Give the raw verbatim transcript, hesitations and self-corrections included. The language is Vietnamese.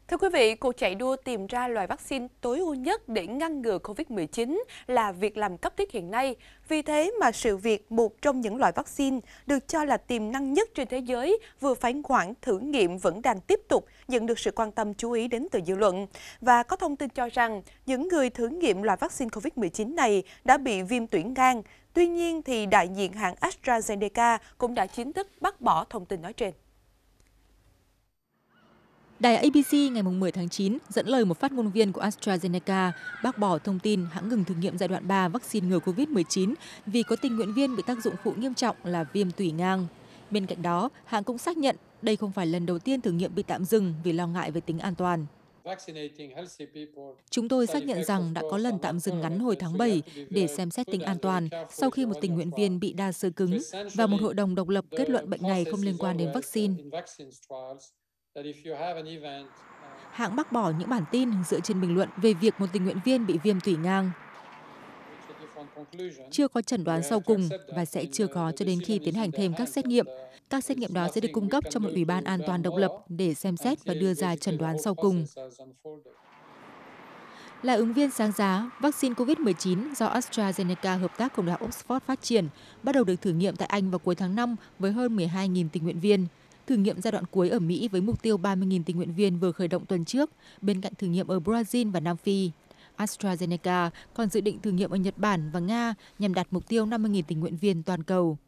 Thưa quý vị, cuộc chạy đua tìm ra loại vaccine tối ưu nhất để ngăn ngừa Covid mười chín là việc làm cấp thiết hiện nay. Vì thế mà sự việc một trong những loại vaccine được cho là tiềm năng nhất trên thế giới vừa phải hoãn thử nghiệm vẫn đang tiếp tục nhận được sự quan tâm chú ý đến từ dư luận. Và có thông tin cho rằng những người thử nghiệm loại vaccine Covid mười chín này đã bị viêm tủy ngang. Tuy nhiên, thì đại diện hãng AstraZeneca cũng đã chính thức bác bỏ thông tin nói trên. Đài a bê xê ngày mười tháng chín dẫn lời một phát ngôn viên của AstraZeneca bác bỏ thông tin hãng ngừng thử nghiệm giai đoạn ba vaccine ngừa Covid mười chín vì có tình nguyện viên bị tác dụng phụ nghiêm trọng là viêm tủy ngang. Bên cạnh đó, hãng cũng xác nhận đây không phải lần đầu tiên thử nghiệm bị tạm dừng vì lo ngại về tính an toàn. Chúng tôi xác nhận rằng đã có lần tạm dừng ngắn hồi tháng bảy để xem xét tính an toàn sau khi một tình nguyện viên bị đa xơ cứng và một hội đồng độc lập kết luận bệnh này không liên quan đến vaccine. Hãng bác bỏ những bản tin dựa trên bình luận về việc một tình nguyện viên bị viêm tủy ngang. Chưa có chẩn đoán sau cùng và sẽ chưa có cho đến khi tiến hành thêm các xét nghiệm. Các xét nghiệm đó sẽ được cung cấp cho một ủy ban an toàn độc lập để xem xét và đưa ra chẩn đoán sau cùng. Là ứng viên sáng giá, vaccine Covid mười chín do AstraZeneca hợp tác cùng Đại học Oxford phát triển bắt đầu được thử nghiệm tại Anh vào cuối tháng năm với hơn mười hai nghìn tình nguyện viên. Thử nghiệm giai đoạn cuối ở Mỹ với mục tiêu ba mươi nghìn tình nguyện viên vừa khởi động tuần trước, bên cạnh thử nghiệm ở Brazil và Nam Phi. AstraZeneca còn dự định thử nghiệm ở Nhật Bản và Nga nhằm đạt mục tiêu năm mươi nghìn tình nguyện viên toàn cầu.